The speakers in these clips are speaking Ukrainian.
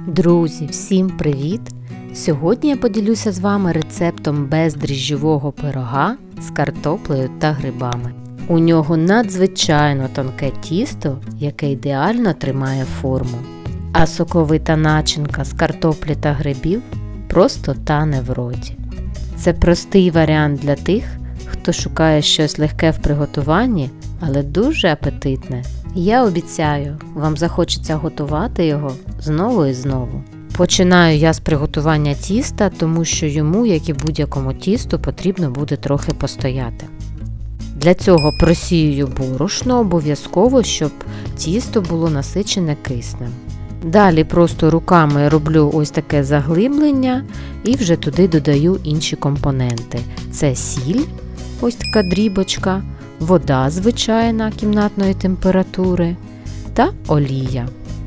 Друзі, всім привіт! Сьогодні я поділюся з вами рецептом бездріжджового пирога з картоплею та грибами. У нього надзвичайно тонке тісто, яке ідеально тримає форму. А соковита начинка з картоплі та грибів просто тане в роті. Це простий варіант для тих, хто шукає щось легке в приготуванні, але дуже апетитне. Я обіцяю, вам захочеться готувати його знову і знову. Починаю я з приготування тіста, тому що йому, як і будь-якому тісту, потрібно буде трохи постояти. Для цього просіюю борошно обов'язково, щоб тісто було насичене киснем. Далі просто руками роблю ось таке заглиблення і вже туди додаю інші компоненти. Це сіль, ось така дрібочка, вода звичайна кімнатної температури та олія.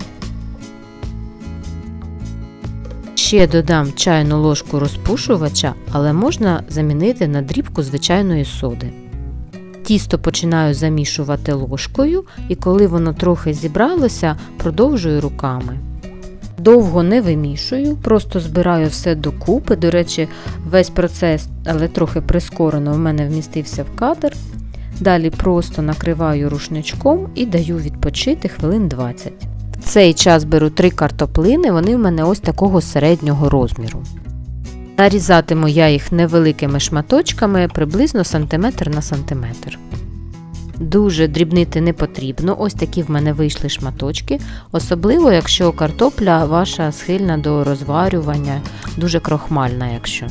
Ще додам чайну ложку розпушувача, але можна замінити на дрібку звичайної соди. Тісто починаю замішувати ложкою і коли воно трохи зібралося, продовжую руками. Довго не вимішую, просто збираю все докупи. До речі, весь процес, але трохи прискорено, в мене вмістився в кадр. Далі просто накриваю рушничком і даю відпочити хвилин 20. В цей час беру 3 картоплини, вони в мене ось такого середнього розміру. Нарізатиму я їх невеликими шматочками, приблизно сантиметр на сантиметр. Дуже дрібнити не потрібно, ось такі в мене вийшли шматочки, особливо якщо картопля ваша схильна до розварювання, дуже крохмальна якщо.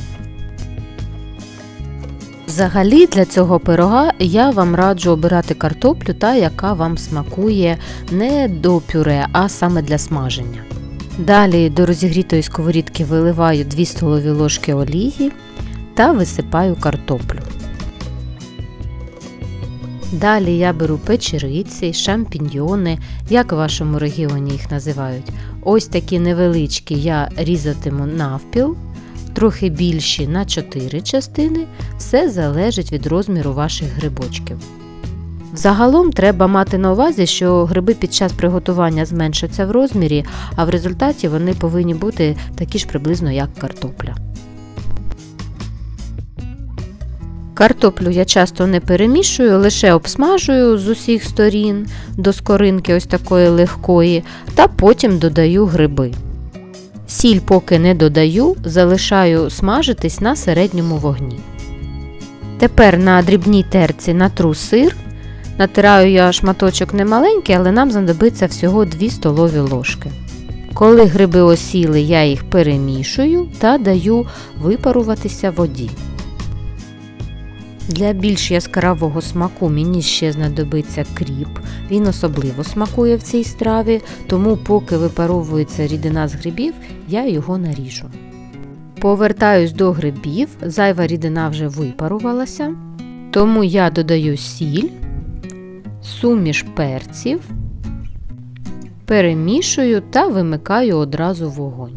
Взагалі для цього пирога я вам раджу обирати картоплю та, яка вам смакує не до пюре, а саме для смаження. Далі до розігрітої сковорідки виливаю 2 столові ложки олії та висипаю картоплю. Далі я беру печериці, шампіньйони, як в вашому регіоні їх називають. Ось такі невеличкі я різатиму навпіл, трохи більші на 4 частини, все залежить від розміру ваших грибочків. Загалом треба мати на увазі, що гриби під час приготування зменшаться в розмірі, а в результаті вони повинні бути такі ж приблизно як картопля. Картоплю я часто не перемішую, лише обсмажую з усіх сторін до скоринки ось такої легкої та потім додаю гриби. Сіль поки не додаю, залишаю смажитись на середньому вогні. Тепер на дрібній терці натру сир. Натираю я шматочок немаленький, але нам знадобиться всього 2 столові ложки. Коли гриби осіли, я їх перемішую та даю випаруватися воді. Для більш яскравого смаку мені ще знадобиться кріп, він особливо смакує в цій страві, тому поки випаровується рідина з грибів, я його наріжу. Повертаюсь до грибів, зайва рідина вже випарувалася, тому я додаю сіль, суміш перців, перемішую та вимикаю одразу вогонь.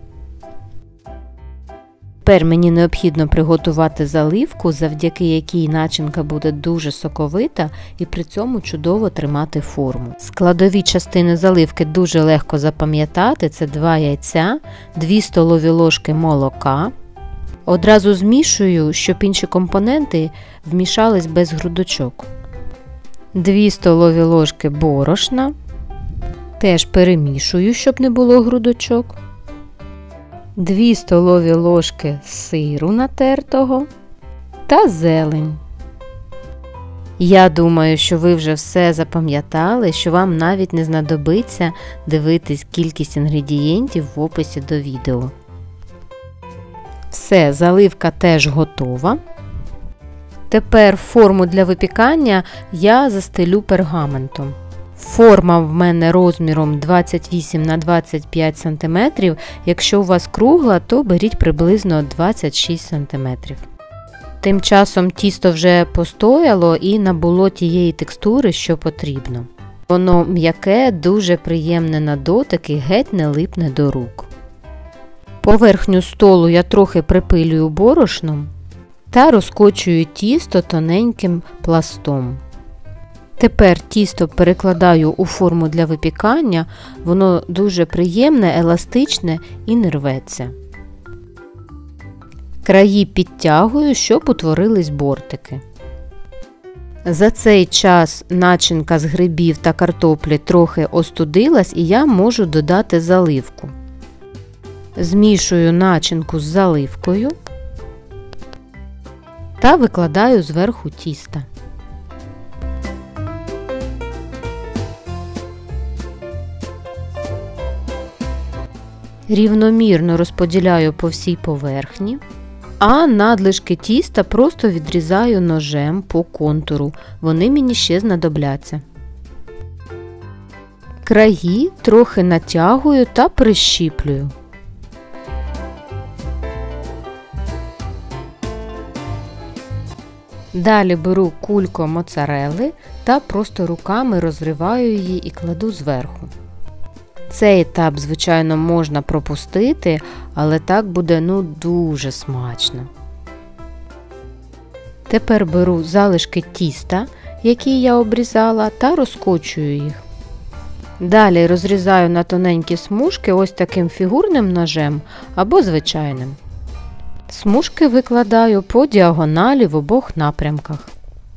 Тепер мені необхідно приготувати заливку, завдяки якій начинка буде дуже соковита і при цьому чудово тримати форму. Складові частини заливки дуже легко запам'ятати, це 2 яйця, 2 столові ложки молока. Одразу змішую, щоб інші компоненти вмішались без грудочок. 2 столові ложки борошна, теж перемішую, щоб не було грудочок. 2 столові ложки сиру натертого та зелень. Я думаю, що ви вже все запам'ятали, що вам навіть не знадобиться дивитись кількість інгредієнтів в описі до відео. Все, заливка теж готова. Тепер форму для випікання я застелю пергаментом. Форма в мене розміром 28 на 25 см, якщо у вас кругла, то беріть приблизно 26 см. Тим часом тісто вже постояло і набуло тієї текстури, що потрібно. Воно м'яке, дуже приємне на дотик і геть не липне до рук. Поверхню столу я трохи припилюю борошном та розкочую тісто тоненьким пластом. Тепер тісто перекладаю у форму для випікання, воно дуже приємне, еластичне і не рветься. Краї підтягую, щоб утворились бортики. За цей час начинка з грибів та картоплі трохи остудилась і я можу додати заливку. Змішую начинку з заливкою та викладаю зверху тіста. Рівномірно розподіляю по всій поверхні, а надлишки тіста просто відрізаю ножем по контуру, вони мені ще знадобляться. Краї трохи натягую та прищіплюю. Далі беру кульку моцарелли та просто руками розриваю її і кладу зверху. Цей етап, звичайно, можна пропустити, але так буде дуже смачно. Тепер беру залишки тіста, які я обрізала, та розкочую їх. Далі розрізаю на тоненькі смужки ось таким фігурним ножем або звичайним. Смужки викладаю по діагоналі в обох напрямках.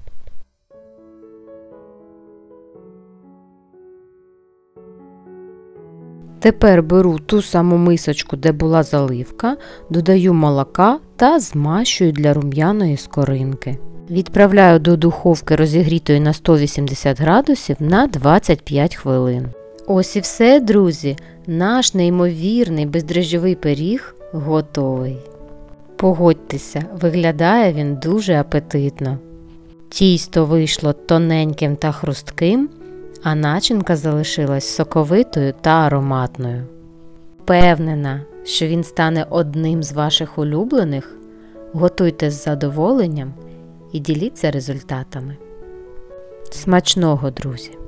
Тепер беру ту саму мисочку, де була заливка, додаю молока та змащую для рум'яної скоринки. Відправляю до духовки розігрітої на 180 градусів на 25 хвилин. Ось і все, друзі, наш неймовірний бездріжджовий пиріг готовий. Погодьтеся, виглядає він дуже апетитно. Тісто вийшло тоненьким та хрустким, а начинка залишилась соковитою та ароматною. Впевнена, що він стане одним з ваших улюблених. Готуйте з задоволенням і діліться результатами. Смачного, друзі!